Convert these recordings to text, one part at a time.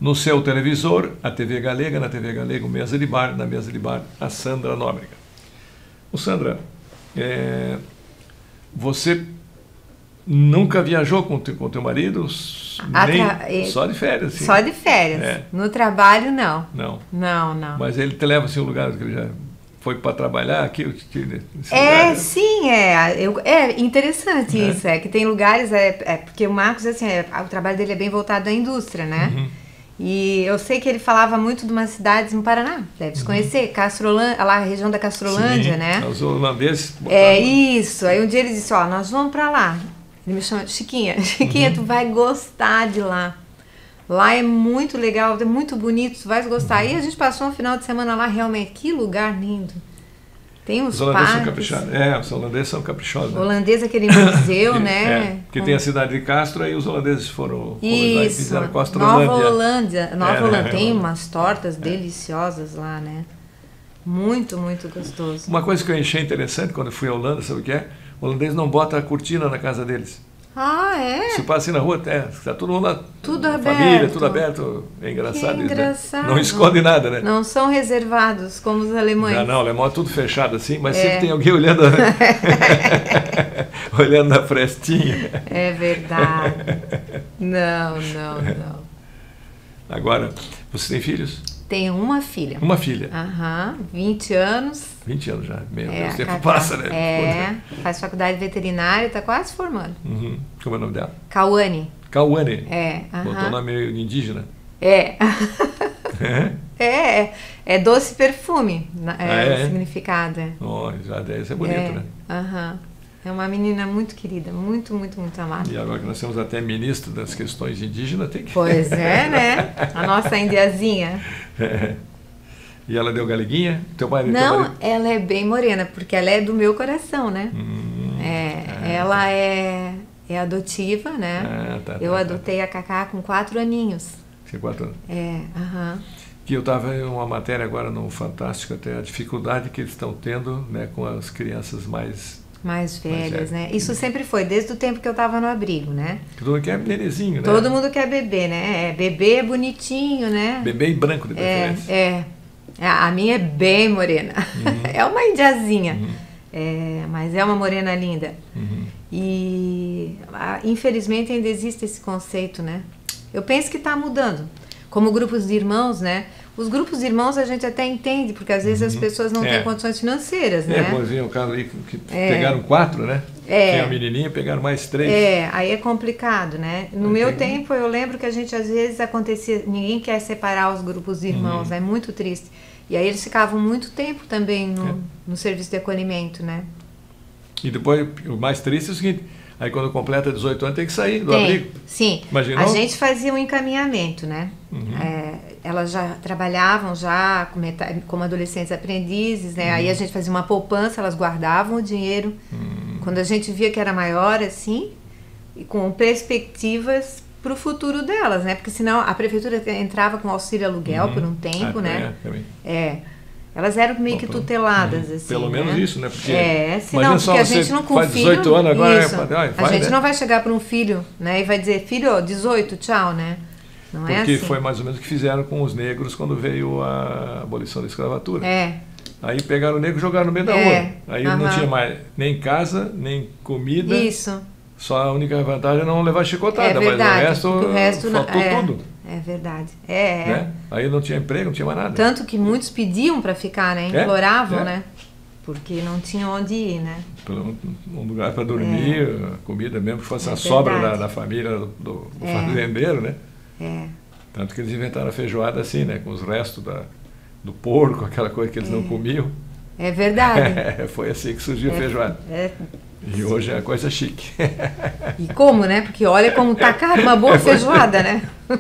No seu televisor, a TV Galega, na TV Galega, o Mesa de Bar, na Mesa de Bar, a Sandra Nóbrega. Ô Sandra, você nunca viajou com o teu marido? Só de férias? Sim. Só de férias. No trabalho, não. Não. Não. Mas ele te leva assim, um lugar que ele já foi para trabalhar aqui? Sim, é interessante isso, que tem lugares, porque o Marcos, assim, o trabalho dele é bem voltado à indústria, né? Uhum. E eu sei que ele falava muito de umas cidades no Paraná, deve conhecer, Castrolândia, lá a região da Castrolândia, sim, né? Os holandeses botaram... isso, aí um dia ele disse, nós vamos para lá. Ele me chama, Chiquinha, tu vai gostar de lá. Lá é muito legal, é muito bonito, tu vais gostar. E a gente passou um final de semana lá, realmente, que lugar lindo. Tem uns Os holandeses parques. são caprichados. Os holandeses são caprichosos. Né? Holandês, aquele museu, né? Que tem a cidade de Castro, aí os holandeses foram e fizeram Nova Holândia. Tem umas tortas deliciosas lá, né? Muito, muito gostoso. Uma coisa que eu achei interessante quando eu fui à Holanda, sabe o que é? O holandês não bota a cortina na casa deles. É? Se passa assim na rua, está todo mundo lá, tudo aberto. Família, tudo aberto. É engraçado isso, né? Não esconde nada, né? Não são reservados como os alemães. Não, o alemão é tudo fechado assim, mas sempre tem alguém olhando olhando na frestinha. É verdade. Não. Agora, você tem filhos? Tenho uma filha. Uma filha? 20 anos. 20 anos já. Meu Deus, o tempo passa, né? Faz faculdade veterinária, está quase formando. Uhum. Como é o nome dela? Cauane. Cauane? Botou o nome meio indígena? É doce perfume, o significado. Já deve ser bonito, né? É uma menina muito querida, muito, muito, muito amada. E agora que nós temos até ministro das questões indígenas, tem que... Pois é, né? A nossa indiazinha. E ela deu galeguinha? Teu marido? Não, ela é bem morena, porque ela é do meu coração, né? Ela é adotiva, né? Eu adotei a Cacá com 4 aninhos. Tinha 4 anos? Que eu estava em uma matéria agora no Fantástico, até a dificuldade que eles estão tendo, né, com as crianças mais velhas, né? Isso sempre foi, desde o tempo que eu estava no abrigo, né? Todo mundo quer bebezinho, né? Todo mundo quer bebê, né? Bebê é bonitinho, né? Bebê e branco, de preferência. A minha é bem morena. É uma indiazinha. Mas é uma morena linda. E, infelizmente, ainda existe esse conceito, né? Eu penso que está mudando. Como grupos de irmãos, né? Os grupos de irmãos a gente até entende, porque às vezes as pessoas não têm condições financeiras, né? Pois é, o caso aí que pegaram 4, né? Tem a menininha, pegaram mais 3. Aí é complicado, né? No meu tempo, eu lembro que a gente, às vezes, acontecia... Ninguém quer separar os grupos de irmãos, é muito triste. E aí eles ficavam muito tempo também no serviço de acolhimento, né? E depois, o mais triste é o seguinte... Aí quando completa 18 anos tem que sair do abrigo. Sim. Imaginou? A gente fazia um encaminhamento, né? Elas já trabalhavam como adolescentes aprendizes, né? Aí a gente fazia uma poupança, elas guardavam o dinheiro. Quando a gente via que era maior, assim, e com perspectivas para o futuro delas, né? Porque senão a prefeitura entrava com auxílio aluguel por um tempo, né? Elas eram meio que tuteladas, assim. Pelo menos isso, né? Porque, senão, porque a gente não com faz filho... 18 anos agora... a gente não vai chegar para um filho, né? E vai dizer, filho, 18, tchau, né? Não porque é assim. Foi mais ou menos o que fizeram com os negros quando veio a abolição da escravatura. Aí pegaram o negro e jogaram no meio da rua. Aí não tinha mais nem casa, nem comida. Isso. Só a única vantagem é não levar chicotada, mas o resto faltou tudo. É verdade. Né? Aí não tinha emprego, não tinha mais nada. Tanto que muitos pediam para ficar, né? Imploravam, né? Porque não tinham onde ir, né? Um lugar para dormir, comida mesmo, que fosse a sobra da família do fazendeiro, né? Tanto que eles inventaram a feijoada assim, né? Com os restos do porco, aquela coisa que eles não comiam. É verdade. Foi assim que surgiu a feijoada. E hoje é coisa chique. E como, né? Porque olha como tá caro uma boa feijoada, né?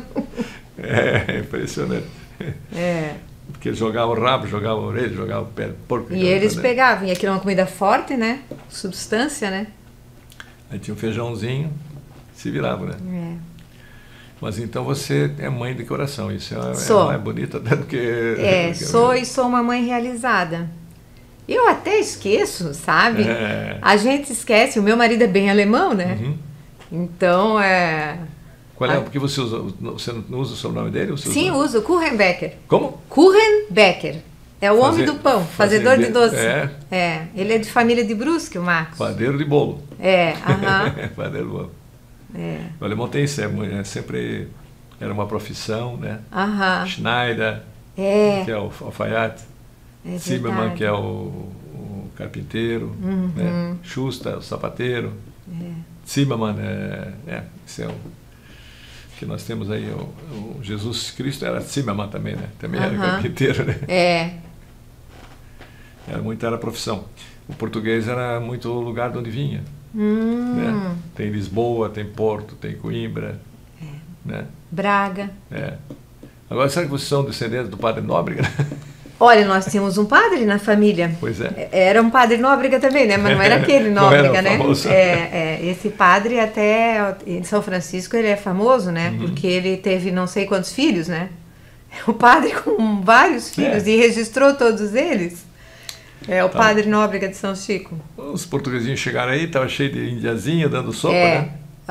É impressionante. Porque eles jogavam o rabo, jogavam a orelha, jogavam o pé do porco. E eles pegavam, e aquilo é uma comida forte, né? Substância, né? Aí tinha um feijãozinho, se virava, né? Mas então você é mãe de coração, isso é mais bonito até do que... E sou uma mãe realizada. Eu até esqueço, sabe? A gente esquece, o meu marido é bem alemão, né? Então, Qual é? Porque você não usa o sobrenome dele? Sim, uso. Kuchenbecker. Como? Kuchenbecker. É o homem do pão, fazedor de doce. É. Ele é de família de Brusque, o Marcos. Padeiro de bolo. Padeiro de bolo. O alemão tem isso, sempre era uma profissão, né? Schneider, que é o alfaiate. Zimmermann, que é o carpinteiro. Né? Schuster, o sapateiro. Zimmermann, esse é o que nós temos aí. O Jesus Cristo era Zimmermann também, né? Também era carpinteiro, né? Era a profissão. O português era muito o lugar de onde vinha. Né? Tem Lisboa, tem Porto, tem Coimbra. Né? Braga. Agora, será que vocês são descendentes do padre Nóbrega? Olha, nós tínhamos um padre na família. Pois é. Era um padre Nóbrega também, né? Mas não era aquele Nóbrega, né? Esse padre até em São Francisco ele é famoso, né? Porque ele teve não sei quantos filhos, né? O padre com vários filhos e registrou todos eles. O padre Nóbrega de São Chico. Os portuguesinhos chegaram aí, estava cheio de indiazinha dando sopa, né?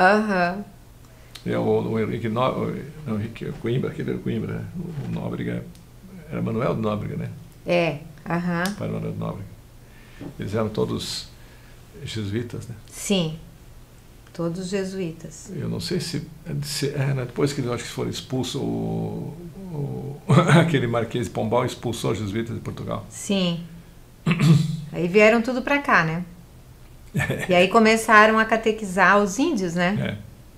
O Henrique Coimbra, aquele era Coimbra, né? O Nóbrega. Era Manuel de Nóbrega, né? Pai Manuel de Nóbrega. Eles eram todos jesuítas, né? Sim, todos jesuítas. Eu não sei se depois que eu acho que foram expulsos, aquele Marquês de Pombal expulsou os jesuítas de Portugal. Sim. Aí vieram tudo para cá, né? E aí começaram a catequizar os índios, né?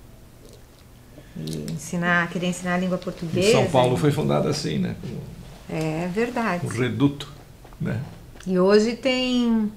E querer ensinar a língua portuguesa. E São Paulo foi fundado assim, né? É verdade. O reduto, né? E hoje tem...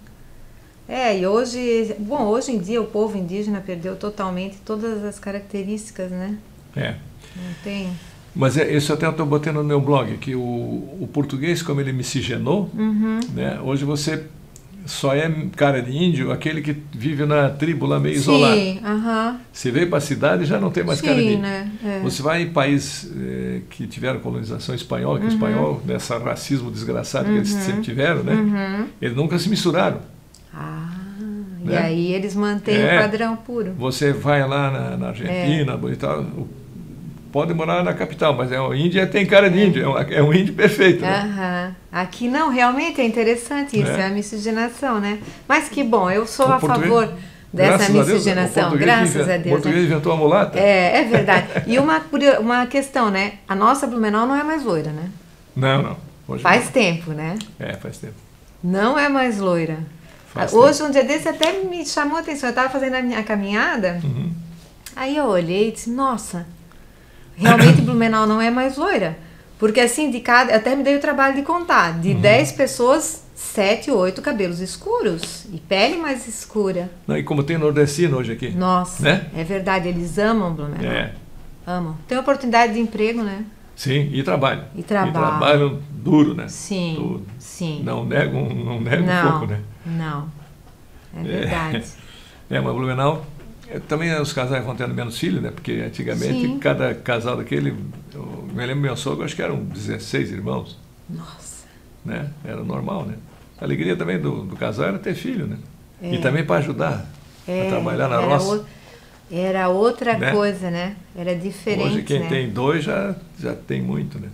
hoje em dia o povo indígena perdeu totalmente todas as características, né? Não tem... Mas isso até eu estou botando no meu blog, que o português, como ele miscigenou, né? Hoje você só é cara de índio aquele que vive na tribo lá meio isolado. Você veio para a cidade já não tem mais cara de índio. Né? Você vai em países que tiveram colonização espanhola, que o espanhol, nesse racismo desgraçado que eles sempre tiveram, né? Eles nunca se misturaram. E aí eles mantêm o padrão puro. Você vai lá na Argentina, pode morar na capital, mas o índio tem cara de índio, é um índio perfeito. Né? Aqui não, realmente é interessante isso, é a miscigenação, né? Mas que bom, eu sou a favor dessa miscigenação, graças a Deus. O português inventou a mulata. É verdade. E uma questão, né? A nossa Blumenau não é mais loira, né? Não. Faz tempo, né? Faz tempo. Não é mais loira. Hoje, um dia desse, até me chamou a atenção. Eu estava fazendo a minha caminhada, aí eu olhei e disse, nossa... Realmente Blumenau não é mais loira. Porque assim, eu até me dei o trabalho de contar. De 10 pessoas, 7, 8 cabelos escuros. E pele mais escura. E como tem nordestino hoje aqui. Nossa, né? É verdade. Eles amam Blumenau. Amam. Tem oportunidade de emprego, né? Sim, e trabalho. E trabalham duro, né? Sim, duro. Sim. Não negam um pouco, né? Não. É verdade. Mas Blumenau... Também os casais vão tendo menos filhos, né? Porque antigamente cada casal daquele... Eu me lembro do meu sogro, acho que eram 16 irmãos. Nossa! Né? Era normal, né? A alegria também do casal era ter filho, né? E também para ajudar a trabalhar na roça. Era outra coisa, né? Era diferente, hoje quem tem 2 já tem muito, né?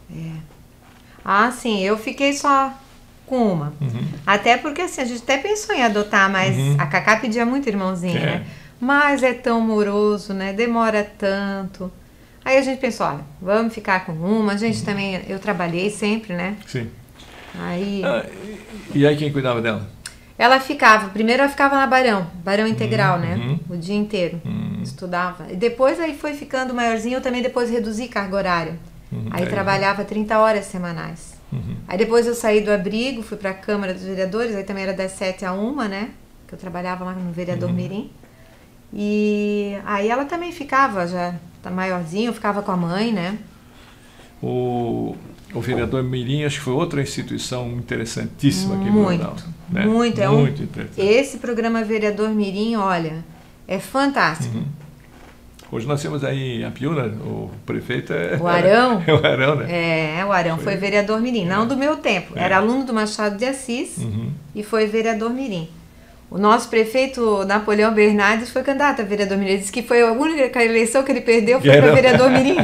Sim, eu fiquei só com uma. Até porque assim, a gente até pensou em adotar, mas a Cacá pedia muito irmãozinho, né? Mas é tão moroso, né? Demora tanto. Aí a gente pensou, olha, vamos ficar com uma. A gente também, eu trabalhei sempre, né? Sim. Aí... e aí quem cuidava dela? Primeiro ela ficava na Barão Integral, né? O dia inteiro. Estudava. E depois aí foi ficando maiorzinho, eu também depois reduzi carga horária. Aí trabalhava 30 horas semanais. Aí depois eu saí do abrigo, fui para a Câmara dos Vereadores, aí também era das 7 a 1, né? Que eu trabalhava lá no Vereador Mirim. E aí ela também ficava, já tá maiorzinho, ficava com a mãe, né? O Vereador Mirim, acho que foi outra instituição interessantíssima aqui em Blumenau. Né? Muito interessante. Esse programa Vereador Mirim, olha, é fantástico. Hoje nós temos aí em Apiúna, o prefeito o Arão. É o Arão, né? O Arão foi vereador Mirim, não do meu tempo. Era aluno do Machado de Assis e foi vereador Mirim. O nosso prefeito Napoleão Bernardes foi candidato a vereador mirim. Ele disse que foi a única eleição que ele perdeu foi para vereador mirim.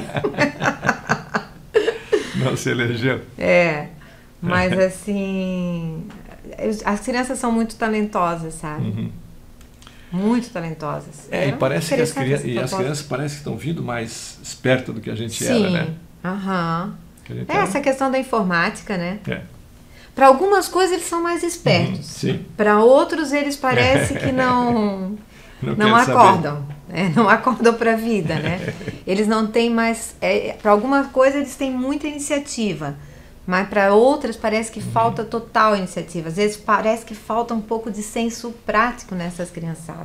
Não se elegeu. Mas assim, as crianças são muito talentosas, sabe? Uhum. Muito talentosas. E parece que as crianças parecem que estão vindo mais espertas do que a gente era, né? Essa questão da informática, né? Para algumas coisas eles são mais espertos. Para outros eles parecem que não acordam. Não acordam para a vida, né? Eles não têm mais... para alguma coisa eles têm muita iniciativa. Mas para outras parece que falta total iniciativa. Às vezes parece que falta um pouco de senso prático nessas criançadas.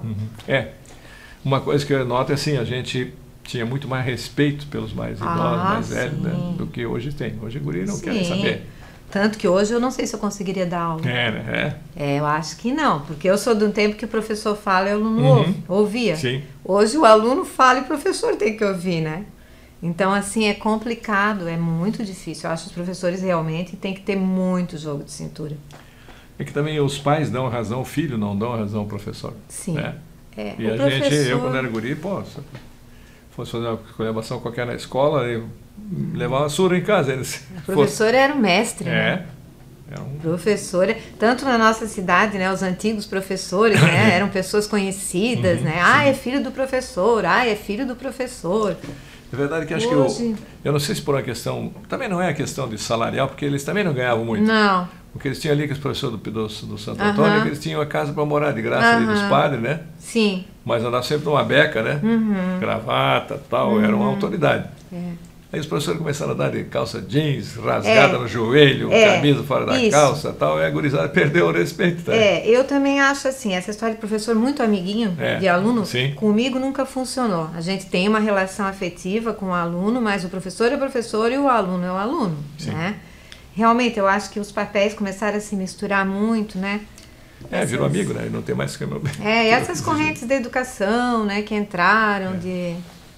Uma coisa que eu noto é assim, a gente tinha muito mais respeito pelos mais idosos, mais velhos, né, do que hoje tem. Hoje o guri não quer saber. Tanto que hoje eu não sei se eu conseguiria dar aula. Eu acho que não, porque eu sou de um tempo que o professor fala e o aluno ouvia. Hoje o aluno fala e o professor tem que ouvir, né? Então, assim, é complicado, é muito difícil. Eu acho que os professores realmente têm que ter muito jogo de cintura. É que também os pais dão razão ao filho, não dão razão ao professor. Né? E a gente, eu quando era guri, se fosse fazer uma colebação qualquer na escola, eu levava uma surra em casa. O professor era o mestre, né? Professor, tanto na nossa cidade, né, os antigos professores, né, eram pessoas conhecidas, né? É filho do professor, é filho do professor. É verdade que acho que eu não sei se por uma questão, também não é a questão de salarial, porque eles também não ganhavam muito. Não. Porque eles tinham ali, que os professores do Santo Antônio, que eles tinham a casa para morar de graça ali dos padres, né? Sim. Mas andava sempre numa beca, né? Gravata, tal, era uma autoridade. Aí os professores começaram a dar de calça jeans, rasgada no joelho, camisa fora da calça, tal, e a gurizada perdeu o respeito. Tá? Eu também acho assim, essa história de professor muito amiguinho de aluno, comigo nunca funcionou. A gente tem uma relação afetiva com o aluno, mas o professor é o professor e o aluno é o aluno, né? Realmente, eu acho que os papéis começaram a se misturar muito, né? Virou amigo, né? Não tem mais que... E essas correntes da educação, né, que entraram de...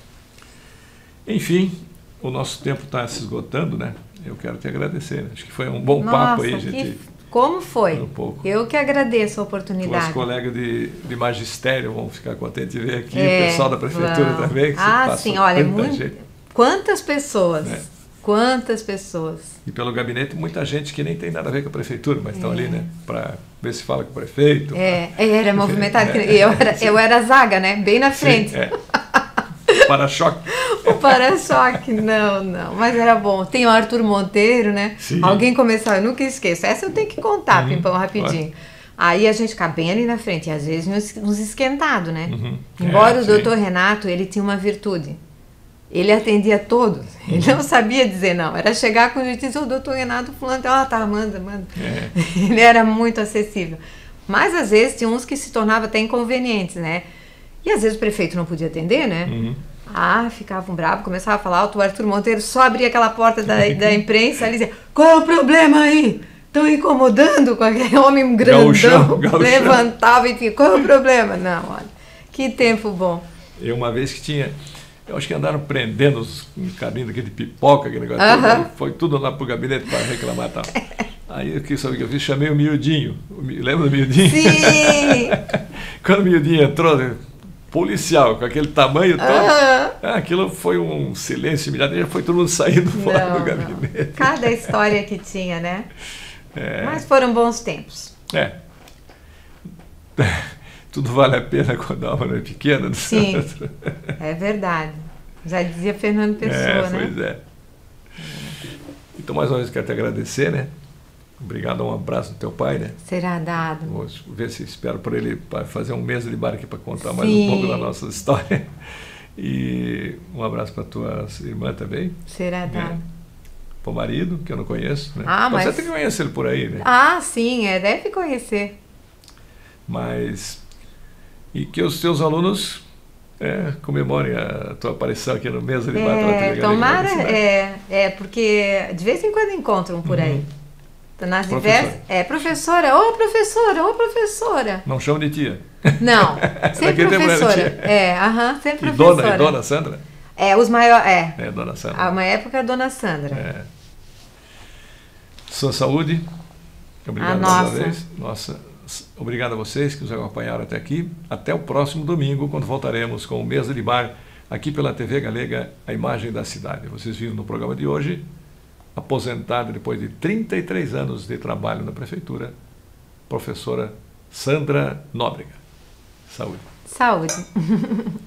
Enfim... O nosso tempo está se esgotando, né? Eu quero te agradecer. Né? Acho que foi um bom papo aí, gente. Como foi? Eu que agradeço a oportunidade. Os colegas de magistério vão ficar contentes de ver aqui, o pessoal da prefeitura também. Que sim, olha, quantas pessoas. Quantas pessoas. E pelo gabinete, muita gente que nem tem nada a ver com a prefeitura, mas estão ali, né? Para ver se fala com o prefeito. Era movimentado. Eu era a zaga, né? Bem na frente. Para-choque. O para-choque, não. Mas era bom. Tem o Arthur Monteiro, né? Alguém começava, eu nunca esqueço. Essa eu tenho que contar, Pimpão, rapidinho. Aí a gente ficava bem ali na frente, e às vezes nos esquentado, né? Embora o doutor Renato, ele tinha uma virtude. Ele atendia todos. Ele não sabia dizer não. Era chegar com o juiz, o doutor Renato fulano, manda. Ele era muito acessível. Mas às vezes tinha uns que se tornavam até inconvenientes, né? E às vezes o prefeito não podia atender, né? Ficavam bravos, começava a falar, o Arthur Monteiro só abria aquela porta da imprensa ali e dizia, qual é o problema aí? Estão incomodando com aquele homem grandão, Gauchão. Levantava e tinha, qual é o problema? Não, olha, que tempo bom. Eu uma vez que tinha, eu acho que andaram prendendo os caminhos daquele pipoca, aquele negócio, foi tudo lá pro gabinete para reclamar e tal. Aí, sabe o que eu fiz? Chamei o Miudinho. Lembra do Miudinho? Sim! Quando o Miudinho entrou, policial, com aquele tamanho todo, aquilo foi um silêncio imediato, já foi todo mundo saindo fora do gabinete. Cada história que tinha, né? Mas foram bons tempos. Tudo vale a pena quando a alma é pequena. Sim, é verdade. Já dizia Fernando Pessoa, né? Pois é. Então, mais uma vez, quero te agradecer, né? Obrigado, um abraço do teu pai, né? Será dado. Vou ver se espero por ele para fazer um mês de bar aqui para contar mais um pouco da nossa história. E um abraço para tua irmã também. Será dado. Para o marido, que eu não conheço, né? Mas você tem que conhecer ele por aí, né? Sim, deve conhecer. Mas... E que os teus alunos comemorem a tua aparição aqui no mês de bar. Tomara, porque de vez em quando encontram por aí. Nas diversas... professora, ô professora. Não chama de tia. Não, sempre professora. Sempre professora. E dona Sandra? Os maiores. Dona Sandra. Há uma época, a dona Sandra. Sua saúde. Obrigado mais uma vez. Nossa Obrigado a vocês que nos acompanharam até aqui. Até o próximo domingo, quando voltaremos com o Mesa de Bar, aqui pela TV Galega, a imagem da cidade. Vocês viram no programa de hoje, aposentada depois de 33 anos de trabalho na prefeitura, professora Sandra Nóbrega. Saúde. Saúde.